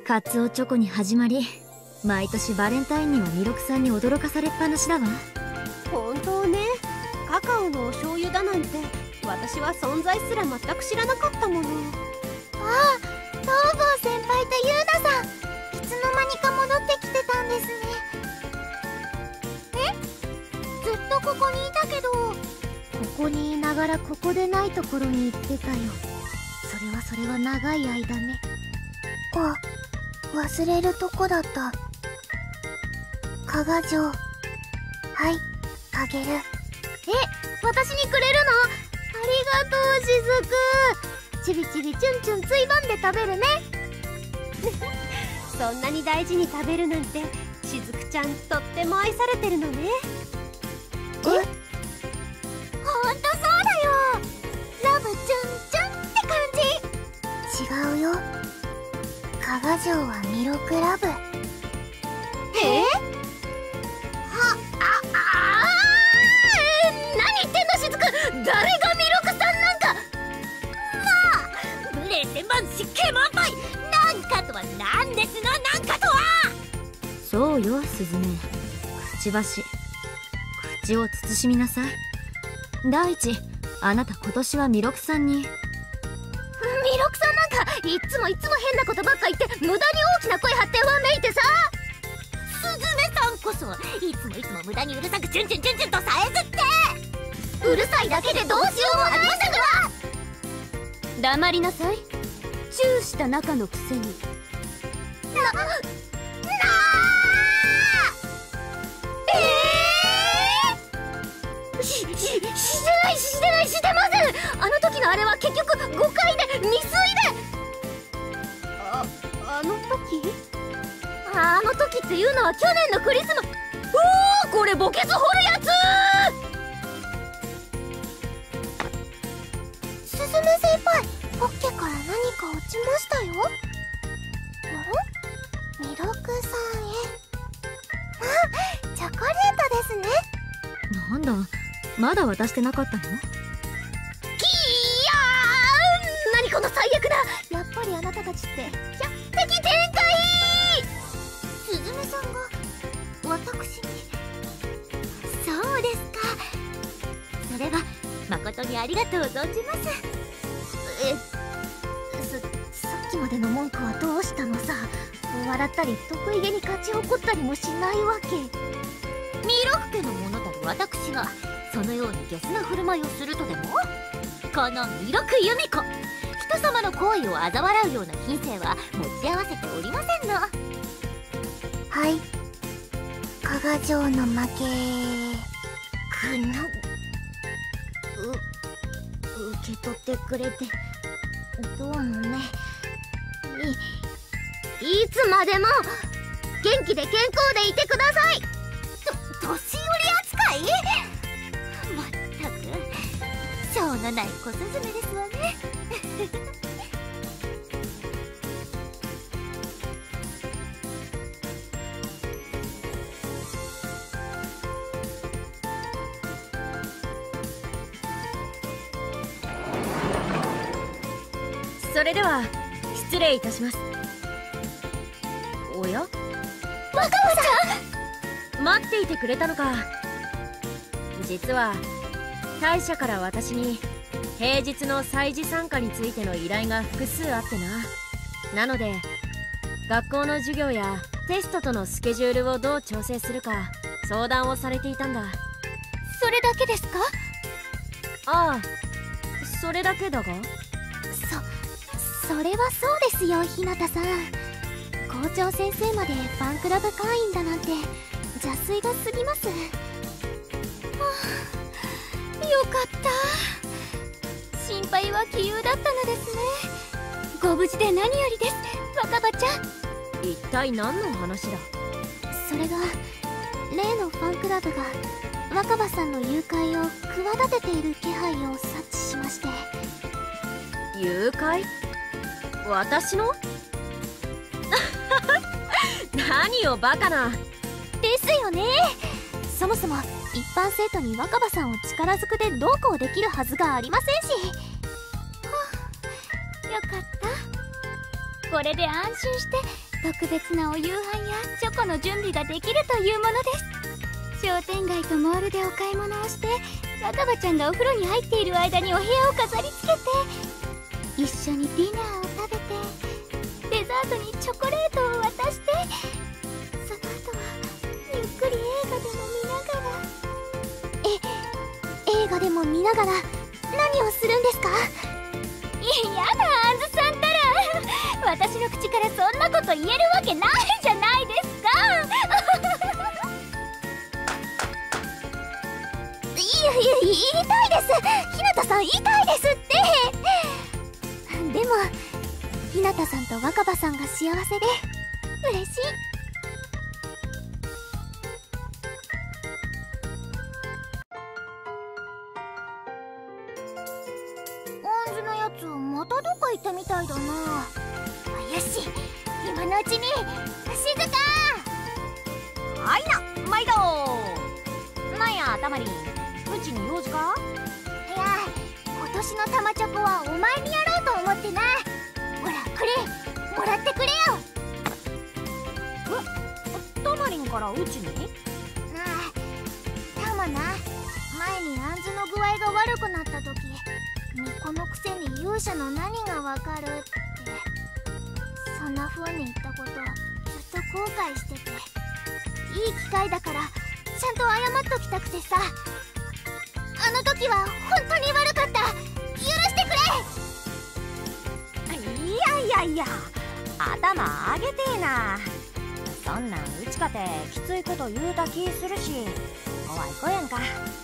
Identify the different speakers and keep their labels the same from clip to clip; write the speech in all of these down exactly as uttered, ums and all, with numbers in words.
Speaker 1: カツオチョコに始まり、毎年バレンタインには弥勒さんに驚かされっぱなしだわ。
Speaker 2: 本当ね。カカオのお醤油だなんて私は存在すら全く知らなかったもの。
Speaker 3: ああ、東郷先輩とユーナさん、いつの間にか戻ってきてたんですね。え、ずっとここにいたけど、ここにいながらここでないところに行ってたよ。それはそれは長い間ね。あ、忘れるとこだった。加賀城。はい、あげる。え、私にくれるの？ありがとう、しずく。ちびちびチュンチュンついばんで食べるね。
Speaker 2: そんなに大事に食べるなんて、しずくちゃんとっても愛されてるのね。
Speaker 3: え？ほんとそうだよ。ラブチュンチュンって感じ。違うよ。加賀城は弥勒ラブ。
Speaker 2: え？
Speaker 3: は、あ、あー、何言ってんのしずく。誰が弥勒さんなんか。まあ、無礼千万失敬満杯。なんかとはなんですの、なんかとは。
Speaker 1: そうよ、スズメ。くちばし。口を慎みなさい。第一、あなた今年は弥勒さんに。
Speaker 3: 弥勒さんなんかいっつもいっつも変なことばっか言って無駄に大きな声張ってわめいてさ。
Speaker 4: スズメさんこそいつもいつも無駄にうるさくチュンチュンチュンチュンとさえずって。
Speaker 3: うるさいだけでどうしようもないんだから。
Speaker 2: 黙りなさい。チューした仲のくせに。
Speaker 3: な、なあ。えー、し、し、してないしてないしてません。あの時のあれは結局誤解で未遂で。
Speaker 2: あ、あの時？
Speaker 3: あの時っていうのは去年のクリスマス。おお、これ墓穴掘るやつ。スズメ先輩、ポッケから何か落ちましたよ。ん？弥勒さんへ。あ、チョコレートですね。
Speaker 1: なんだ、まだ渡してなかったの？
Speaker 3: きーやー、何この最悪だ。やっぱりあなたたちって百敵展開。スズメさんが私に。
Speaker 4: そうですか。それは誠にありがとう存じます。
Speaker 3: え、さ、さっきまでの文句はどうしたのさ。笑ったり得意げに勝ち誇ったりもしないわけ。
Speaker 4: 弥勒家の者たる私がそのようにゲスな振る舞いをするとでも？この弥勒由美子、人様の行為を嘲笑うような品性は持ち合わせておりませんの。
Speaker 3: はい、加賀城の負け。くのう、受け取ってくれてどうもね。い、いつまでも元気で健康でいてください。
Speaker 4: と、年寄り扱い？まったく、しょうのない小スズメですわね。
Speaker 1: それでは失礼いたします。おや、
Speaker 3: 若葉
Speaker 1: ちゃん、待っていてくれたのか。実は大社から私に平日の祭事参加についての依頼が複数あってな。なので学校の授業やテストとのスケジュールをどう調整するか相談をされていたんだ。
Speaker 3: それだけですか？
Speaker 1: ああ、それだけだが。
Speaker 3: そ、それはそうですよ、日向さん。校長先生までファンクラブ会員だなんて邪推が過ぎます。はあ、よかった。心配は杞憂だったのですね。ご無事で何よりです、若葉ちゃん。
Speaker 1: 一体何の話だ？
Speaker 3: それが例のファンクラブが若葉さんの誘拐を企てている気配を察知しまして。
Speaker 1: 誘拐？私の？何よバカな。
Speaker 3: ですよね。そもそも一般生徒に若葉さんを力ずくでどうこうできるはずがありませんし。はあ、よかった。これで安心して特別なお夕飯やチョコの準備ができるというものです。商店街とモールでお買い物をして、若葉ちゃんがお風呂に入っている間にお部屋を飾り付けて、一緒にディナーを食べて、デザートにチョコレートを渡して、その後はゆっくり映画でも見ながら。え、映画でも見ながら何をするんですか？いやだ、あんずさんったら私の口からそんなこと言えるわけないじゃないですかいやいや、言いたいです。ひなたさん言いたいですって。でもひなたさんと若葉さんが幸せで嬉しい。
Speaker 4: あんずのやつまたどっか行ったみたいだな。よし、今のうちに静か。
Speaker 1: はいな、毎度。なんやたまりん、うちに用事か？
Speaker 4: いや、今年の玉チョコはお前にやろうと思ってな。ほら、これもらってくれよ。
Speaker 1: え、たまりんからうちに？
Speaker 4: ああ、タマな、前にあんずの具合が悪くなった時、巫女のくせに勇者の何がわかるって、そんな風に言ったことずっと後悔してて、いい機会だからちゃんと謝っときたくてさ。あの時は本当に悪かった。許してくれ。
Speaker 1: いやいやいや、頭上げてえな。そんなんうちかてきついこと言うた気するし、怖い子やんか。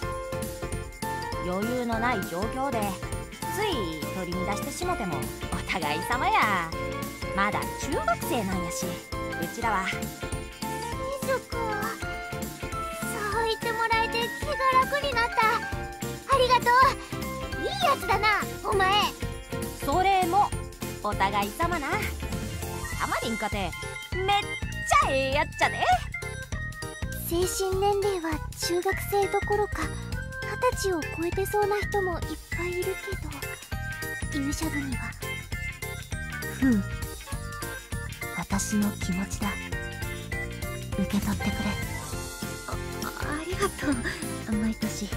Speaker 1: 余裕のない状況でつい取り乱してしもてもお互い様や。まだ中学生なんやし、うちらは。
Speaker 4: しずく、そう言ってもらえて気が楽になった。ありがとう。いいやつだな、お前。
Speaker 1: それもお互い様な。たまりんかてめっちゃええやっちゃで。
Speaker 3: 精神年齢は中学生どころか二十歳を超えてそうな人もいっぱいいるけど、勇者部には。ふう、私の気持ちだ。受け取ってくれ。あ、ありがとう、毎年。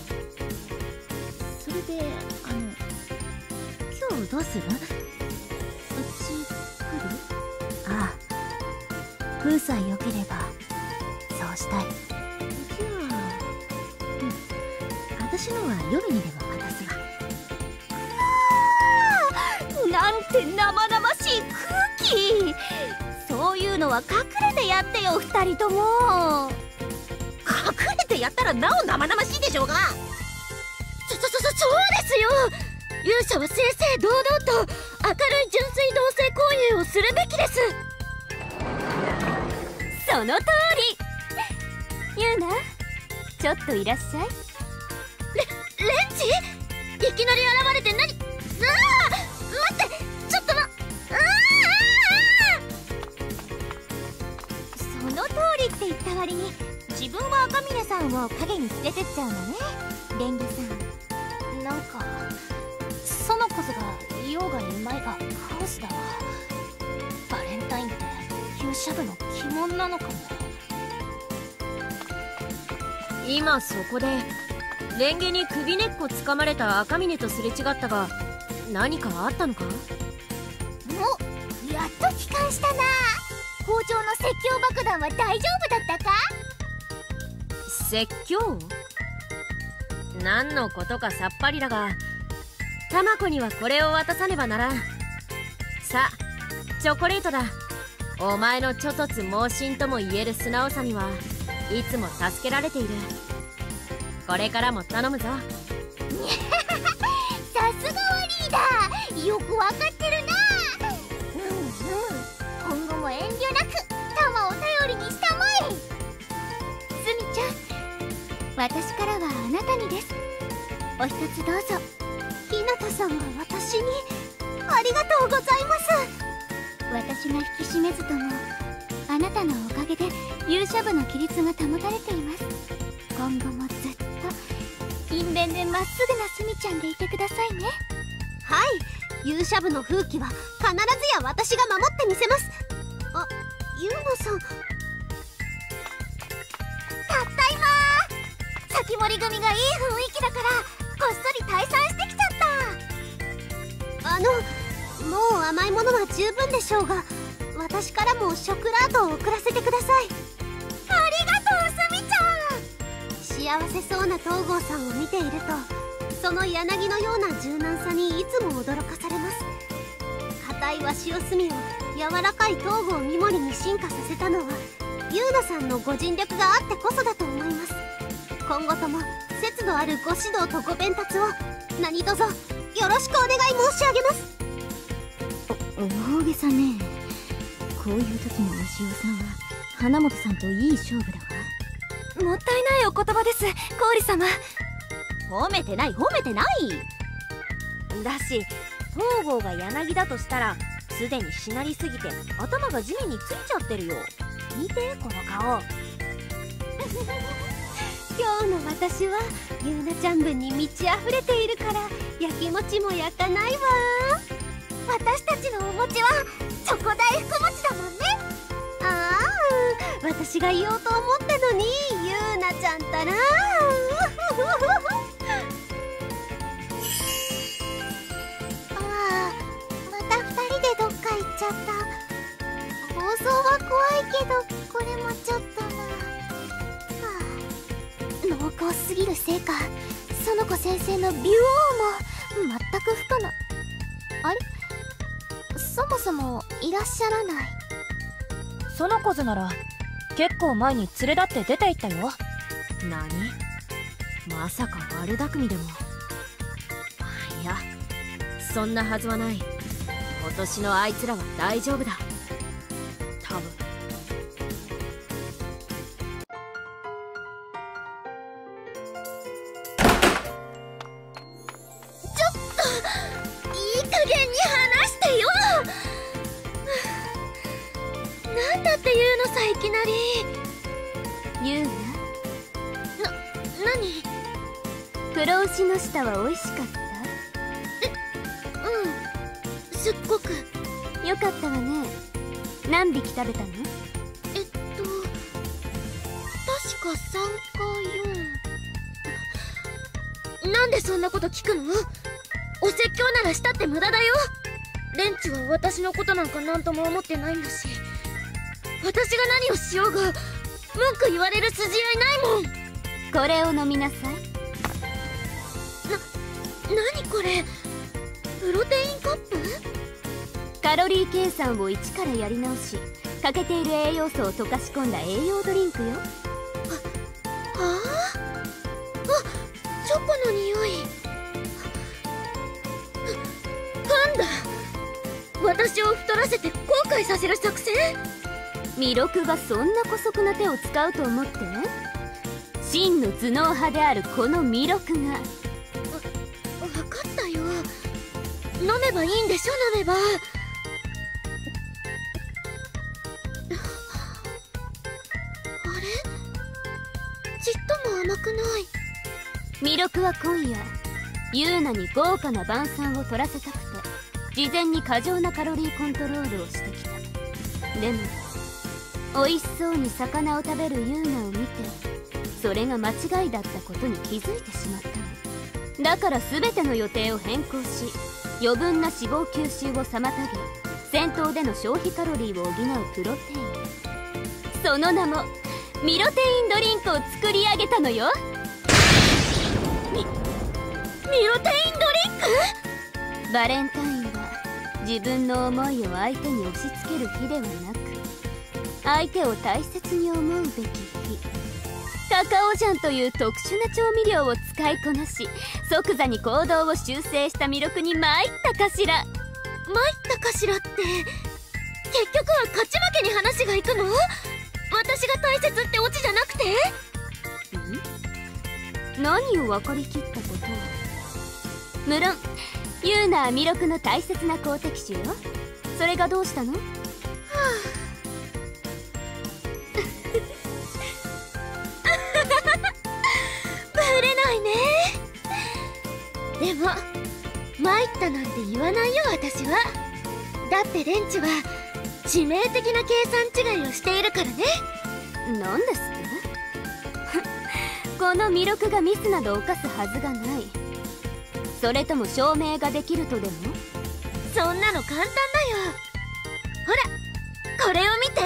Speaker 3: それで、あの、今日どうする？うち来る？ああ、風さえ良ければそうしたい。じゃあ、うん、私のは夜にでも渡すわ。
Speaker 2: なんて生々しい空気。そういうのは隠れてやってよ、二人とも。
Speaker 1: 隠れてやったらなお生々しいでしょうが。
Speaker 2: そ、そ、そ、そうですよ。勇者は正々堂々と明るい純粋同性交友をするべきです。その通り。ユーナ、ちょっといらっしゃい。レ、レンジ？いきなり現れて何？ああ、待って、ちょっとま、ああ、その通りって言った割に自分は赤嶺さんを影に連れてっちゃうのね、レンゲさん。なんかそのこそがいようがいまいがカオスだわ。バレンタインって勇者部の鬼門なのかも。
Speaker 1: 今そこでレンゲに首根っこ掴まれた赤嶺とすれ違ったが、何かあったのか？
Speaker 4: お、やっと帰還したな。校長の説教爆弾は大丈夫だったか？
Speaker 1: 説教？何のことかさっぱりだが、タマコにはこれを渡さねばならん。さあ、チョコレートだ。お前のちょとつ猛進とも言える素直さにはいつも助けられている。これからも頼むぞ。
Speaker 4: さすがはリーダー、よくわかってるな。うんうん、今後も遠慮なくタマを頼りにしたまえ。
Speaker 3: スミちゃん、私からはあなたにです。お一つどうぞ。ひなたさんが私に。
Speaker 2: ありがとうございます。
Speaker 3: 私が引き締めずともあなたのおかげで勇者部の規律が保たれています。今後もずっと勤勉でまっすぐなスミちゃんでいてくださいね。
Speaker 2: はい、勇者部の風紀は必ずや私が守ってみせます。
Speaker 3: あ、ユーナさん。たったいまー。先森組がいい雰囲気だからこっそり退散してきちゃった。あの、もう甘いものは十分でしょうが、私からもショコラートを送らせてください。ありがとう、すみちゃん。幸せそうな東郷さんを見ていると、その柳のような柔軟さにいつも驚かされます。硬い鷲尾隅を柔らかい東郷三森に進化させたのはユーナさんのご尽力があってこそだと思います。今後とも節度あるご指導とご鞭撻を何卒よろしくお願い申し上げます。
Speaker 4: お大げさね。こういう時の鷲尾さんは花本さんといい勝負だわ。
Speaker 2: もったいないお言葉です、郡様。
Speaker 1: 褒めてない褒めてないだし、東郷が柳だとしたらすでにしなりすぎて頭が地面についちゃってるよ。見てこの顔。
Speaker 3: 今日の私はゆうなちゃん分に満ち溢れているから焼き餅も焼かないわ。私たちのお餅はチョコ大福餅だもんね。ああ、私が言おうと思ったのにゆうなちゃんったら。ああ、またふたりでどっか行っちゃった。放送は怖いけどこれもちょっとな。濃厚すぎるせいか、園子先生のビュオーも全く不可能。あれ、そもそもいらっしゃらない。
Speaker 1: 園子図なら結構前に連れ立って出て行ったよ。何、まさか悪巧みでも。いや、そんなはずはない。今年のあいつらは大丈夫だ、多分。
Speaker 3: いい加減に話してよ。なんだって言うのさ、いきなり。
Speaker 2: ユー
Speaker 3: な、何？
Speaker 2: 黒牛の舌は美味しかった？
Speaker 3: うん、すっごく。
Speaker 2: よかったわね。何匹食べたの？
Speaker 3: えっと確かさんかよん。なんでそんなこと聞くの？お説教ならしたって無駄だよ。レンチは私のことなんか何とも思ってないんだし、私が何をしようが文句言われる筋合いないもん。
Speaker 2: これを飲みなさい。
Speaker 3: な、何これ？プロテインカップ？
Speaker 2: カロリー計算を一からやり直し、欠けている栄養素を溶かし込んだ栄養ドリンクよ。
Speaker 3: はあ？あ、チョコの匂い。なんだ、私を太らせて後悔させる作戦？
Speaker 2: 弥勒がそんな姑息な手を使うと思って？真の頭脳派であるこの弥勒が。わ、
Speaker 3: 分かったよ。飲めばいいんでしょ、飲めば。あれ？ちっとも甘くない。
Speaker 2: 弥勒は今夜ユーナに豪華な晩餐を取らせたくて事前に過剰なカロリーコントロールをしてきた。でも美味しそうに魚を食べるユーナを見て、それが間違いだったことに気づいてしまったの。だから全ての予定を変更し、余分な脂肪吸収を妨げ、戦闘での消費カロリーを補うプロテイン、その名もミロテインドリンクを作り上げたのよ。
Speaker 3: ミロテインドリンク？
Speaker 2: バレンタインは自分の思いを相手に押し付ける日ではなく、相手を大切に思うべき日。カカオジャンという特殊な調味料を使いこなし、即座に行動を修正した弥勒に参ったかしら。
Speaker 3: 参ったかしらって、結局は勝ち負けに話がいくの？私が大切ってオチじゃなくて？
Speaker 2: ん？何を分かりきったことを。無論ユーナは弥勒の大切な好敵手よ。それがどうしたの？はあ
Speaker 3: ブレないね。でも参ったなんて言わないよ、私は。だってレンチは致命的な計算違いをしているからね。
Speaker 4: なんですってこの弥勒がミスなど犯すはずがない。それとも証明ができるとでも？
Speaker 3: そんなの簡単だよ。ほらこれを見て。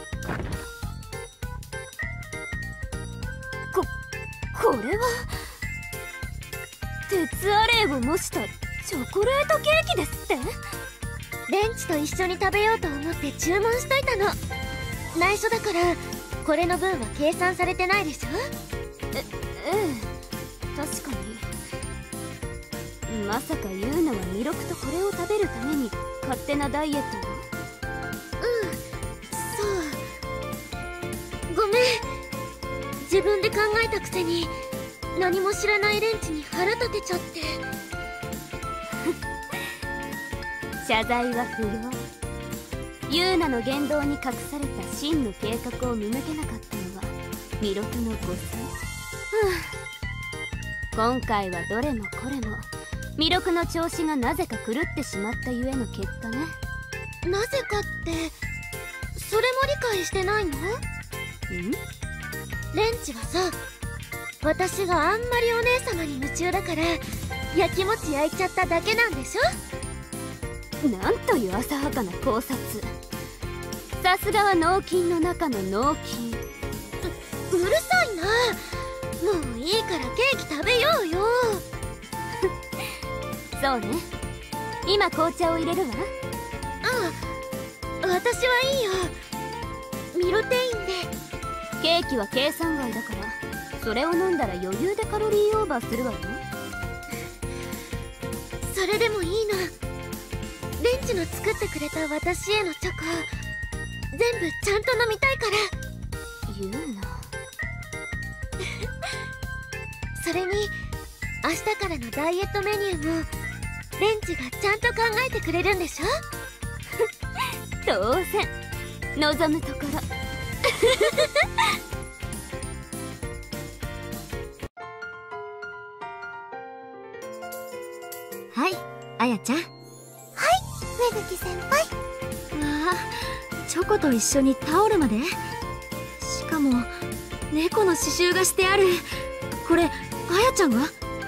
Speaker 4: ここれは鉄アレイを模したチョコレートケーキですって？
Speaker 3: レンチと一緒に食べようと思って注文しといたの。内緒だからこれの分は計算されてないでしょ。
Speaker 4: えええ確かに。まさか言うのは弥勒とこれを食べるために勝手なダイエットを？
Speaker 3: うんそうごめん。自分で考えたくせに何も知らないレンチに腹立てちゃって。
Speaker 4: 謝罪は不要。ユーナの言動に隠された真の計画を見抜けなかったのは弥勒の誤算。今回はどれもこれも弥勒の調子がなぜか狂ってしまったゆえの結果ね。
Speaker 3: なぜかってそれも理解してないの？ん？レンチはさ、私があんまりお姉様に夢中だから焼きもち焼いちゃっただけなんでしょ？
Speaker 4: なんという浅はかな考察。さすがは脳筋の中の脳筋。
Speaker 3: う, うるさいな。もういいからケーキ食べようよ。
Speaker 4: そうね、今紅茶を入れるわ。
Speaker 3: ああ私はいいよ。ミロテインで。
Speaker 4: ケーキは計算外だからそれを飲んだら余裕でカロリーオーバーするわよ。
Speaker 3: それでもいいの。レンチの作ってくれた私へのチョコ全部ちゃんと飲みたいから。
Speaker 4: 言うな。
Speaker 3: それに明日からのダイエットメニューもレンチがちゃんと考えてくれるんでしょ？
Speaker 4: 当然望むところ。
Speaker 1: はい、あやちゃん。
Speaker 3: はい、芽吹先輩。
Speaker 1: わあ、チョコと一緒にタオルまで。しかも猫の刺繍がしてある。これあやちゃんが？
Speaker 3: はい、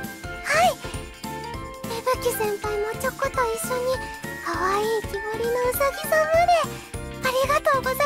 Speaker 3: 芽吹先輩もチョコと一緒に可愛い木彫りのうさぎさんまで。ありがとうございます。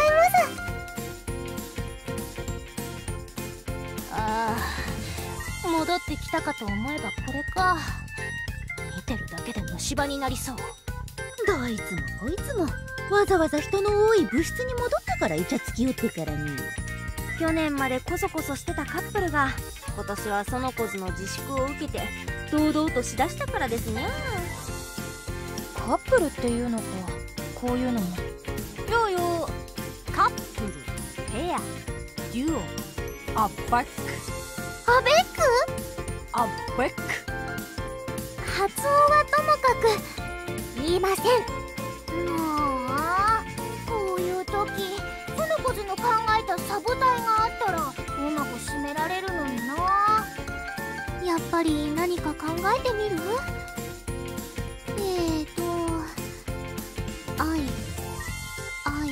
Speaker 2: ああ、戻ってきたかと思えばこれか。見てるだけで虫歯になりそう。
Speaker 5: どいつもこいつもわざわざ人の多い部室に戻ったからイチャつきよってからに。
Speaker 1: 去年までコソコソしてたカップルが今年はその子ずの自粛を受けて堂々としだしたからですにゃ。
Speaker 2: カップルっていうのか、こういうのも。ようよ、カップル、ペア、デュオ、アベック。
Speaker 3: アベック？
Speaker 2: アベック。
Speaker 3: 発音はともかく言いません。もうこういう時その子ずの考えたサボタイがあったらうまく締められるのにな。やっぱり何か考えてみる？えーと愛愛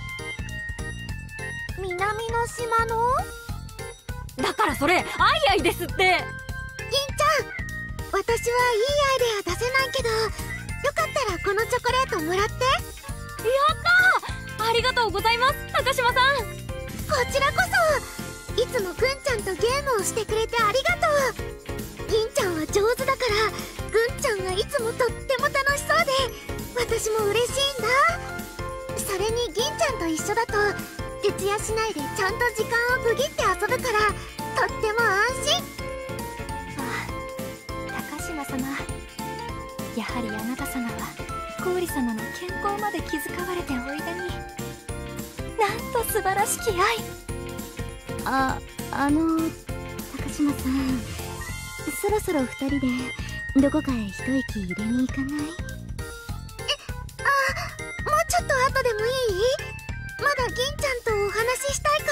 Speaker 3: 南の島の？
Speaker 1: だからそれアイアイですって。
Speaker 3: 銀ちゃん、私はいいアイデア出せないけど、よかったらこのチョコレートもらって。
Speaker 1: やったー、ありがとうございます高島さん。
Speaker 3: こちらこそ。いつもぐんちゃんとゲームをしてくれてありがとう。銀ちゃんは上手だからぐんちゃんがいつもとっても楽しそうで私も嬉しいんだ。それに銀ちゃんと一緒だと徹夜しないでちゃんと時間を区切って遊ぶからとっても安心。
Speaker 2: 高島様、やはりあなた様は郡様の健康まで気遣われておいでに。なんと素晴らしき愛。
Speaker 5: あ、あの高島さん、そろそろ二人でどこかへ一息入れに行かない？
Speaker 3: え、あ、もうちょっと後でもいい？まだ銀ちゃんとお話ししたいから。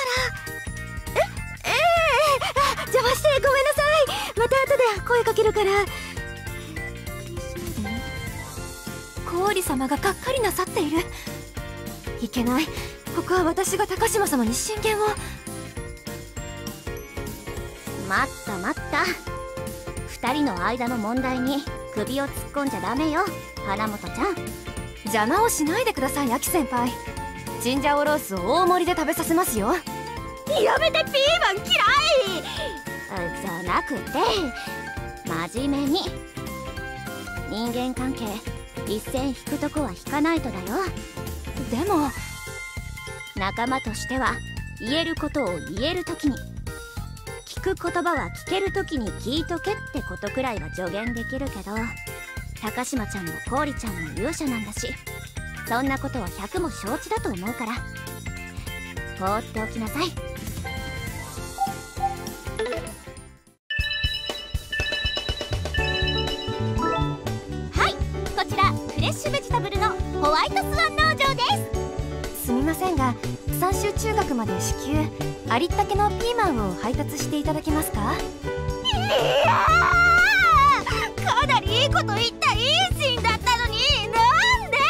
Speaker 5: え、ええー、邪魔してごめんなさい。また後で声かけるから。
Speaker 2: 郡様ががっかりなさっている。 いけない。ここは私が高島様に進言を。
Speaker 4: 待った待った。二人の間の問題に首を突っ込んじゃダメよ、花本ちゃん。
Speaker 2: 邪魔をしないでください、アキ先輩。チンジャオロースを大盛りで食べさせますよ。
Speaker 4: やめて、ピーマン嫌いじゃなくて、真面目に人間関係一線引くとこは引かないとだよ。
Speaker 2: でも
Speaker 4: 仲間としては言えることを言えるときに、聞く言葉は聞けるときに聞いとけってことくらいは助言できるけど、高島ちゃんも氷ちゃんも勇者なんだし、そんなことは百も承知だと思うから放っておきなさい。はい、こちらフレッシュベジタブルのホワイトスワン農場です。
Speaker 2: すみませんが、三州中学まで至急ありったけのピーマンを配達していただけますか？
Speaker 4: いやー、かなりいいこと言った。いいシーンだったのに、なんで？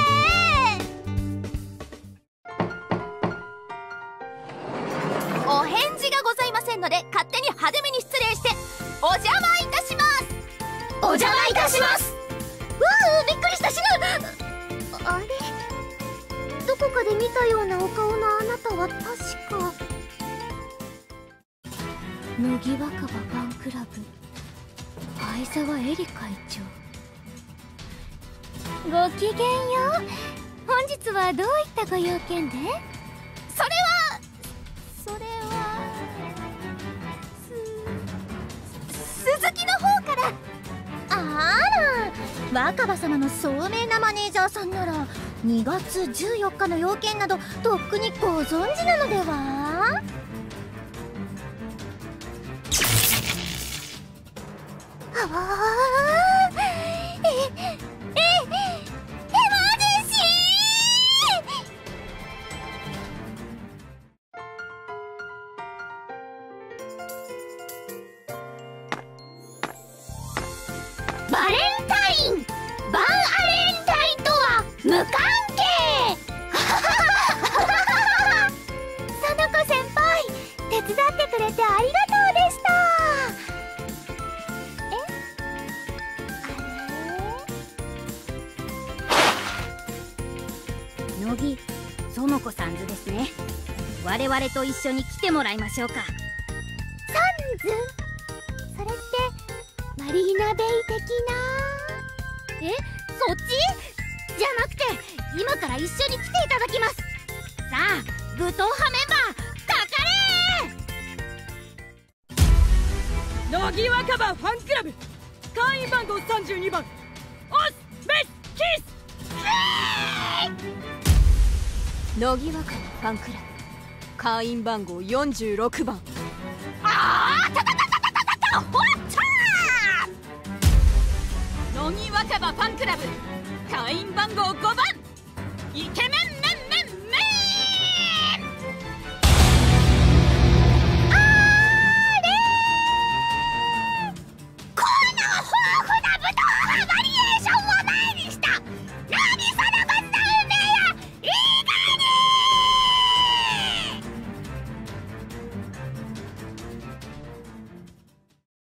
Speaker 4: お返事がございませんので、勝手に派手めに失礼してお邪魔いたします。お邪魔いたします。うわー、びっくりした、死ぬ。
Speaker 3: あれ、どこかで見たようなお顔のあなたは確か乃木若葉ファンクラブ相沢絵里会長。ごきげんよう。本日はどういったご用件で？
Speaker 4: それはそれはす鈴木の方から。
Speaker 3: あら、若葉様の聡明なマネージャーさんならにがつじゅうよっかの要件などとっくにご存知なのでは？はあ、ええええマジシ
Speaker 4: バレンタイン、バンアレンタインとは無関係。
Speaker 3: 園子先輩、手伝ってくれてありがとうでした。
Speaker 4: 乃木園子さんずですね。我々と一緒に来てもらいましょうか。
Speaker 3: サンズ、それってマリーナベイ的な？
Speaker 4: え、そっちじゃなくて、今から一緒に来ていただきます。さあ、武闘派メンバーかかれ。
Speaker 1: 乃木若葉ファンクラブ会員番号さんじゅうにばん、オスメスキス。
Speaker 2: 乃木若葉ファンクラブ会員番号よんじゅうろくばん。
Speaker 4: あー、たたたたたたたた、ほらっちゃー。乃木若葉ファンクラブ会員番号ごばん、イケメン